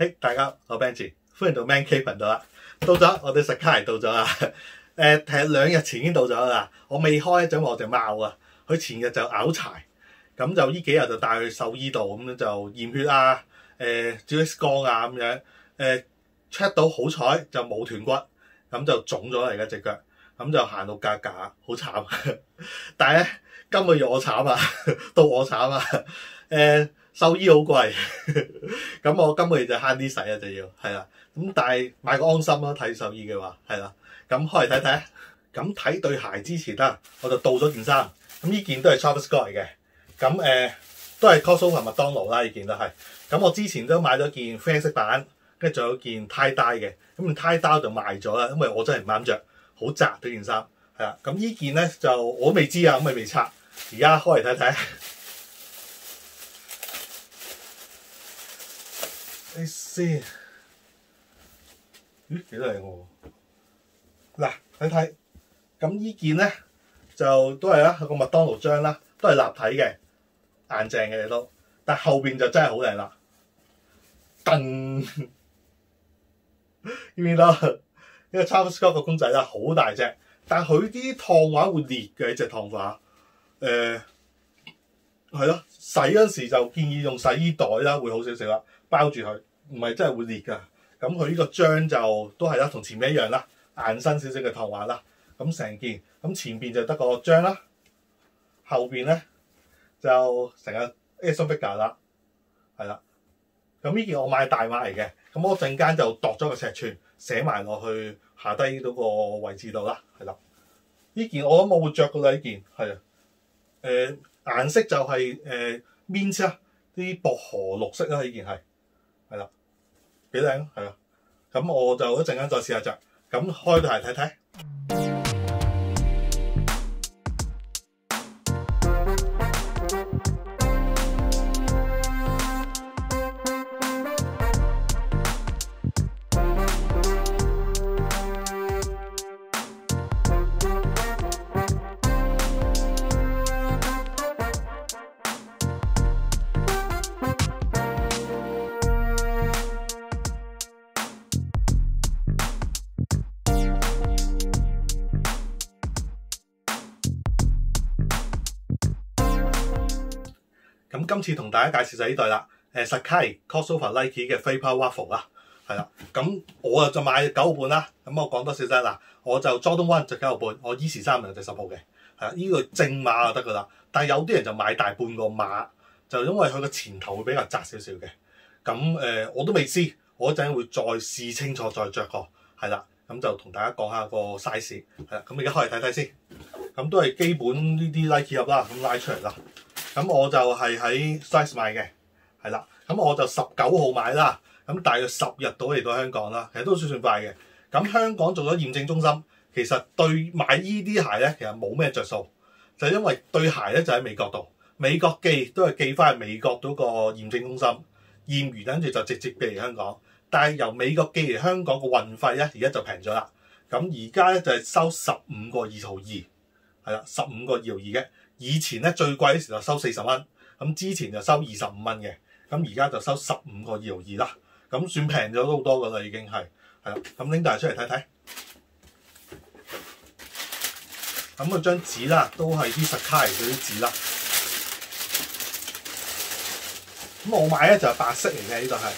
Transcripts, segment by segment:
嘿，大家好，我 Benji， 歡迎到 Man Cave 頻道啦。到咗，我哋Sakai到咗啦。其實2日前已經到咗啦。我未開就因為我隻貓啊，佢前日就拗柴，咁就呢幾日就帶去獸醫度，咁樣就驗血啊，照 X 光啊咁樣，check 到好彩就冇斷骨，咁就腫咗嚟嘅隻腳，咁就行到架架，好慘。但係咧，今個月我慘啊，到我慘啊，獸醫好貴，咁我今個月就慳啲使啊，就要係啦。咁但係買個安心咯，睇獸醫嘅話係啦。咁開嚟睇睇，咁睇對鞋之前啦，我就到咗件衫。咁呢件都係 Travis Scott 嚟嘅，咁都係 Crossover 麥當勞啦，呢件都係。咁我之前都買咗件啡色版，跟住仲有件 tie dye 嘅，咁 tie dye 就賣咗啦，因為我真係唔啱着，好窄呢件衫係啦。咁呢件咧就我都未知啊，咁咪未拆，而家開嚟睇睇。你先，咦幾靚喎！嗱睇睇，咁呢件咧就都係啦，個麥當勞章啦，都係立體嘅，硬淨嘅都，但後邊就真係好靚啦。噔，見唔見到？呢個 Travis Scott 個公仔啦，好大隻，但佢啲燙畫會裂嘅，呢隻燙畫。係咯，洗嗰時就建議用洗衣袋啦，會好少少啦，包住佢，唔係真係會裂㗎。咁佢呢個章就都係啦，同前面一樣啦，硬身少少嘅燙畫啦。咁成件，咁前邊就得個章啦，後邊咧就成個 action figure 啦，係啦。咁呢件我買大碼嚟嘅，咁我陣間就度咗個尺寸，寫埋落去下低嗰個位置度啦，係啦。呢件我諗我會着㗎啦，呢件係啊。顏色就係mint 啊，啲薄荷綠色啦，呢件係啦，幾靚係啊。咁我就一陣間再試下着，咁開到嚟睇睇。咁今次同大家介紹就呢對啦，Sakai Crossover Nike 嘅 Vapor Waffle 啦，係啦。咁我就買9號半啦。咁我講多少少啦，我就 Jordan 1就9號半，我 Yeezy 3就10號嘅，係啦。呢個正碼就得噶啦。但係有啲人就買大半個碼，就因為佢個前頭會比較窄少少嘅。咁我都未試，我一陣會再試清楚再着過，係啦。咁就同大家講下個 size， 係啦。咁而家開嚟睇睇先。咁都係基本呢啲 Nike 盒啦，咁拉出嚟啦。咁我就係喺 Size 買嘅，係啦。咁我就19號買啦。咁大約10日到嚟到香港啦，其實都算快嘅。咁香港做咗驗證中心，其實對買依啲鞋咧，其實冇咩着數，就因為對鞋咧就喺美國度，美國寄都係寄翻去美國嗰個驗證中心驗完，跟住就直接寄嚟香港。但係由美國寄嚟香港個運費咧，而家就平咗啦。咁而家咧就係收15個2毫2，係啦，15個2毫2嘅。以前咧最貴嗰時就收40蚊，咁之前就收25蚊嘅，咁而家就收15個2毫2啦，咁算平咗都好多噶啦，已經係啦。咁拎大出嚟睇睇，咁佢張紙啦，都係啲 Sakai 嗰啲紙啦。咁我買咧就係白色嚟嘅，呢度係。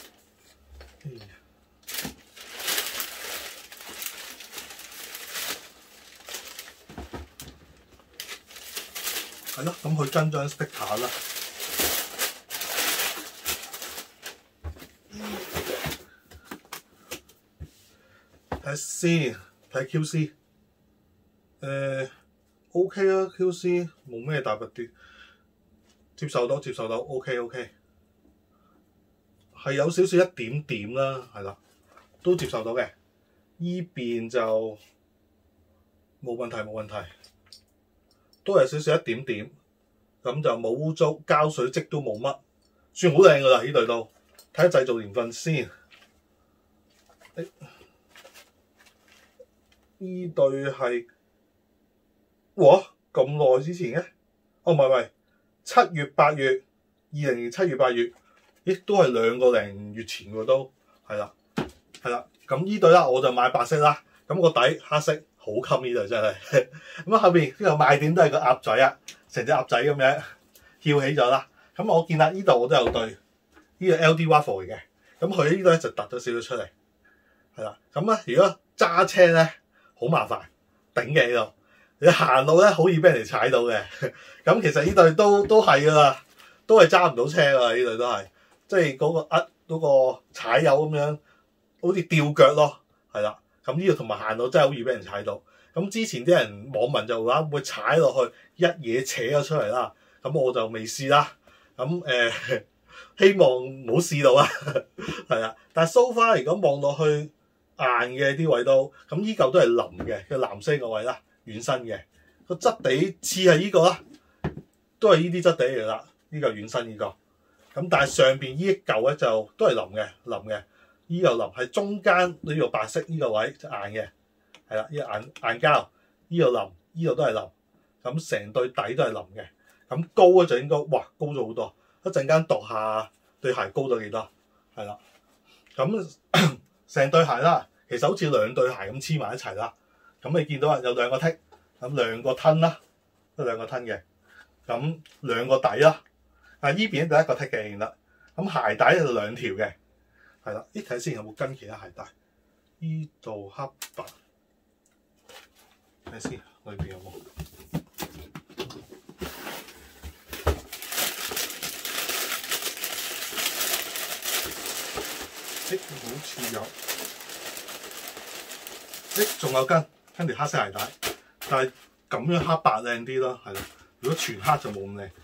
係咯，咁佢跟張 sticker 啦。睇先，睇 QC。OK 啦 ，QC 冇咩大不啲，接受到 OK。係有少少一點點啦，係啦，都接受到嘅。依邊就冇問題。都係少少一點點，咁就冇污糟，膠水漬都冇乜，算好靚噶啦呢對都。睇下製造年份先，呢對係，哇咁耐之前嘅，哦唔係，7月8月，2007月8月， 咦都係2個零月前喎都，係啦。咁呢對啦，我就買白色啦，咁個底黑色，好襟呢對真係。咁後邊呢個賣點都係個鴨仔啊，成隻鴨仔咁樣翹起咗啦。咁我見啦，呢度我都有對，呢個 LD Waffle 嚟嘅。咁佢呢度咧就突咗少少出嚟，係啦。咁咧如果揸車咧好麻煩，頂嘅呢度。你行路咧好易俾人哋踩到嘅。咁其實呢對都係噶啦，都係揸唔到車噶啦，呢對都係，即係嗰個踩油咁樣，好似吊腳咯，係啦。咁呢度同埋行路真係好易俾人踩到。咁之前啲人網民就話會踩落去一嘢扯咗出嚟啦。咁我就未試啦。咁希望唔好試到啦，係啊。但係 so far 如果望落去硬嘅啲位都，咁依嚿都係腍嘅，個藍色個位啦，軟身嘅個質地似係呢個啦，都係呢啲質地嚟啦。呢嚿軟身呢個，咁但係上邊呢一嚿咧就都係腍嘅，呢嚿腍係中間呢個白色呢個位就硬嘅，係啦，呢個硬膠，呢度腍，呢度都係腍，咁成對底都係腍嘅。咁高咧就應該高咗好多。一陣間度下對鞋高咗幾多，係啦。咁成對鞋啦，其實好似2對鞋咁黐埋一齊啦。咁你見到啊，有2個剔，咁2個吞啦，都2個吞嘅。咁2個底啦，啊依邊第一個剔嘅啦。咁鞋帶就2條嘅，係啦。睇下先有冇跟其他鞋帶。依度黑白，睇下先裏邊有冇。好似有，仲有跟條黑色鞋帶，但係咁樣黑白靚啲咯，係啦。如果全黑就冇咁靚。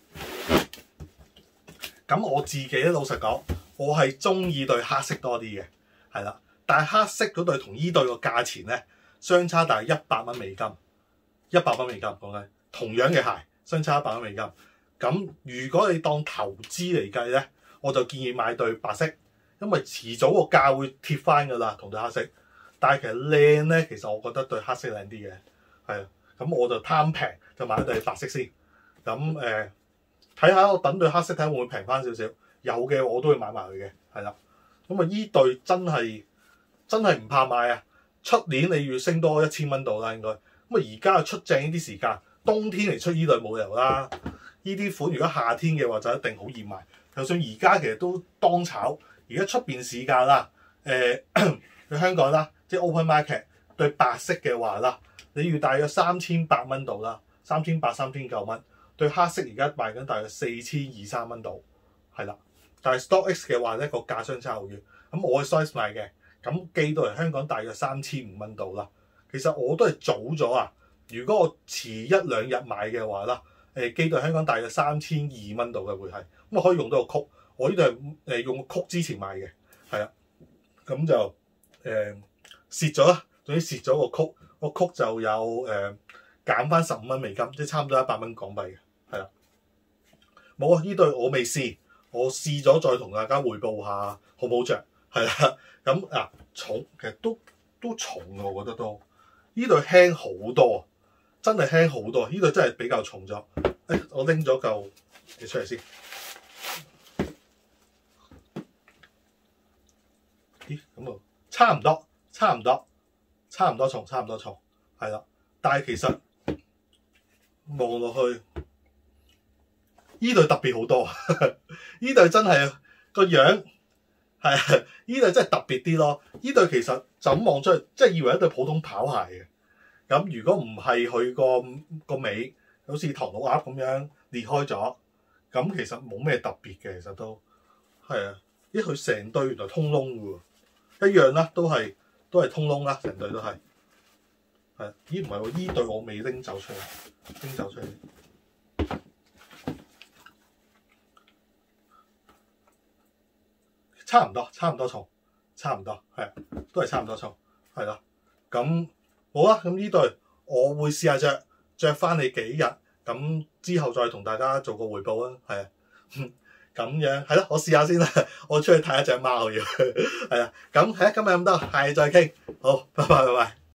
咁我自己咧，老實講，我係中意對黑色多啲嘅，係啦。但係黑色嗰對同依對個價錢咧，相差大約100蚊美金，100蚊美金講緊，同樣嘅鞋相差100蚊美金。咁如果你當投資嚟計咧，我就建議買對白色。因為遲早個價會貼翻㗎啦，同對黑色。但係其實靚咧，其實我覺得對黑色靚啲嘅，係啊。咁我就貪平就買對白色先。咁睇下我等對黑色睇下會唔會平翻少少。有嘅我都會買埋佢嘅，係啦。咁啊，依對真係唔怕買啊！出年你要升多1000蚊度啦，應該。咁啊，而家出正呢啲時間，冬天嚟出依對冇理由啦。依啲款如果夏天嘅話就一定好易賣。就算而家其實都當炒。而家出邊市價啦，去香港啦，即係 open market 對白色嘅話啦，你要大約3800蚊度啦，3800、3900蚊。對黑色而家賣緊大約4200-4300蚊度，係啦。但係 Stock X 嘅話咧，個價相差好遠。咁我嘅 size 買嘅，咁寄到嚟香港大約3500蚊度啦。其實我都係早咗啊。如果我遲1-2日買嘅話啦，寄到香港大約3200蚊度嘅會係，咁我可以用到個曲。我呢度係用個曲之前買嘅，係啦，咁就蝕咗啦，總之蝕咗個曲，個曲就有減翻15蚊美金，即係差唔多100蚊港幣嘅，係啦。冇啊，呢對我未試，我試咗再同大家匯報下好唔好着，係啦。咁重其實都重嘅，我覺得都呢對輕好多，真係輕好多，呢對真係比較重咗。我拎咗嚿嘢出嚟先。咦，咁啊，差唔多重，係啦。但係其實望落去，依對特別好多，依對真係個樣係啊，依對真係特別啲咯。依對其實就咁望出去，即係以為一對普通跑鞋嘅。咁如果唔係佢個尾好似唐老鴨咁樣裂開咗，咁其實冇咩特別嘅，其實都係啊。咦，佢成對原來通窿嘅喎。一樣啦，都係通窿啦，成對都係。係，咦唔係喎，依對我未拎走出嚟，差唔多重，係啊，都係差唔多重，係啦。咁好啦，咁呢對我會試下着翻你幾日，咁之後再同大家做個匯報啊，係啊。咁樣係咯，我試下先啦。我出去睇一隻貓要，係啊。咁今日咁多，下次再傾。好，拜拜。